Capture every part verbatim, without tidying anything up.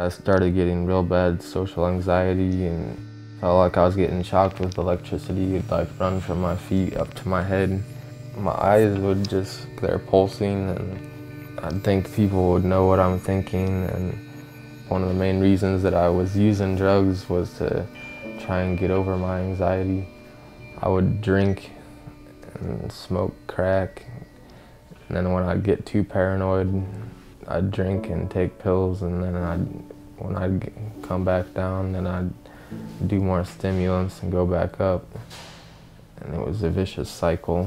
I started getting real bad social anxiety and felt like I was getting shocked with electricity. It'd like run from my feet up to my head. My eyes would just, they're pulsing, and I'd think people would know what I'm thinking. And one of the main reasons that I was using drugs was to try and get over my anxiety. I would drink and smoke crack, and then when I'd get too paranoid, I'd drink and take pills, and then I'd, when I'd get, come back down, then I'd do more stimulants and go back up. And it was a vicious cycle.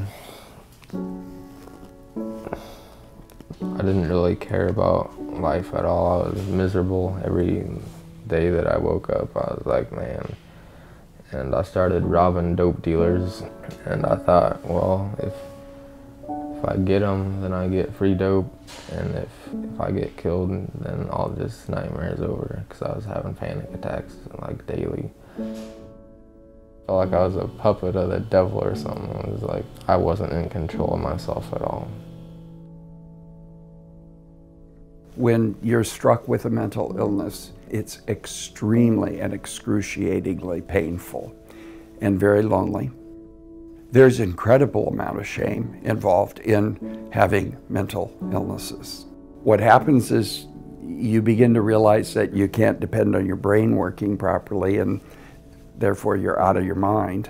I didn't really care about life at all. I was miserable every day that I woke up. I was like, man. And I started robbing dope dealers, and I thought, well, if if I get them, then I get free dope, and if if I get killed, then all this nightmare is over, because I was having panic attacks like daily. I felt like I was a puppet of the devil or something. It was like I wasn't in control of myself at all. When you're struck with a mental illness, it's extremely and excruciatingly painful and very lonely. There's an incredible amount of shame involved in having mental illnesses. What happens is you begin to realize that you can't depend on your brain working properly, and therefore you're out of your mind.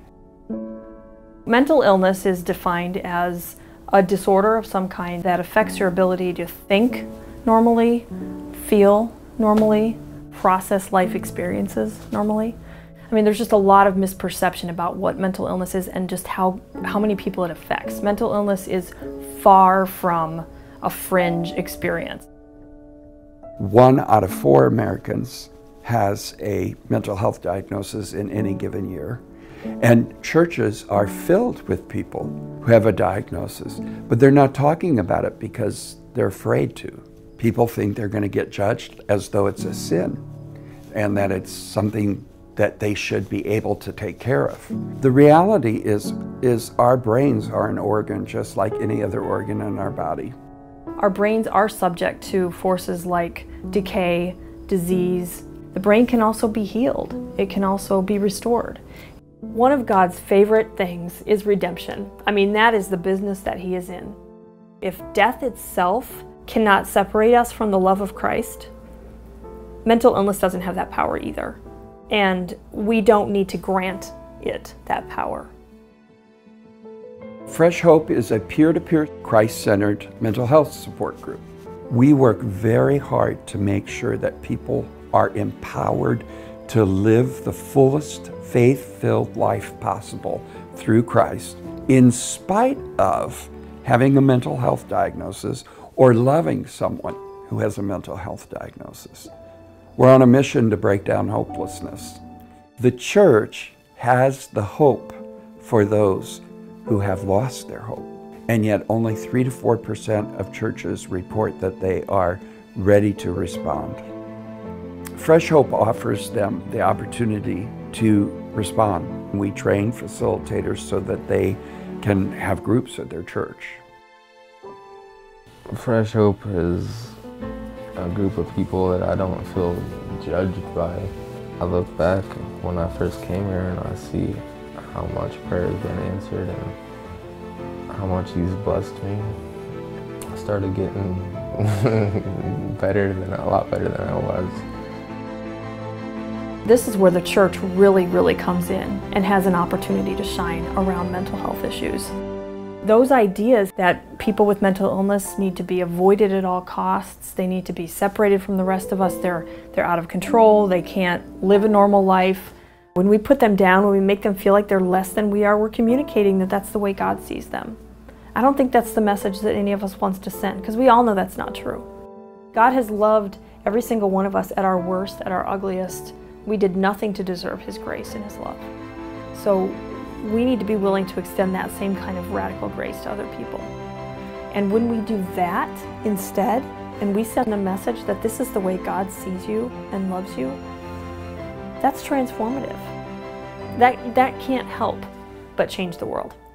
Mental illness is defined as a disorder of some kind that affects your ability to think normally, feel normally, process life experiences normally. I mean, there's just a lot of misperception about what mental illness is and just how, how many people it affects. Mental illness is far from a fringe experience. One out of four Americans has a mental health diagnosis in any given year. And churches are filled with people who have a diagnosis, but they're not talking about it because they're afraid to. People think they're going to get judged as though it's a sin, and that it's something that they should be able to take care of. The reality is, is our brains are an organ just like any other organ in our body. Our brains are subject to forces like decay, disease. The brain can also be healed. It can also be restored. One of God's favorite things is redemption. I mean, that is the business that He is in. If death itself cannot separate us from the love of Christ, mental illness doesn't have that power either. And we don't need to grant it that power. Fresh Hope is a peer-to-peer, Christ-centered mental health support group. We work very hard to make sure that people are empowered to live the fullest faith-filled life possible through Christ, in spite of having a mental health diagnosis or loving someone who has a mental health diagnosis. We're on a mission to break down hopelessness. The church has the hope for those who have lost their hope, and yet only three to four percent of churches report that they are ready to respond. Fresh Hope offers them the opportunity to respond. We train facilitators so that they can have groups at their church. Fresh Hope is a group of people that I don't feel judged by. I look back when I first came here and I see how much prayer has been answered and how much He's blessed me. I started getting better than, a lot better than I was. This is where the church really, really comes in and has an opportunity to shine around mental health issues. Those ideas that people with mental illness need to be avoided at all costs, they need to be separated from the rest of us, they're, they're out of control, they can't live a normal life. When we put them down, when we make them feel like they're less than we are, we're communicating that that's the way God sees them. I don't think that's the message that any of us wants to send, because we all know that's not true. God has loved every single one of us at our worst, at our ugliest. We did nothing to deserve His grace and His love. So we need to be willing to extend that same kind of radical grace to other people. And when we do that instead, and we send a message that this is the way God sees you and loves you, that's transformative. That, that can't help but change the world.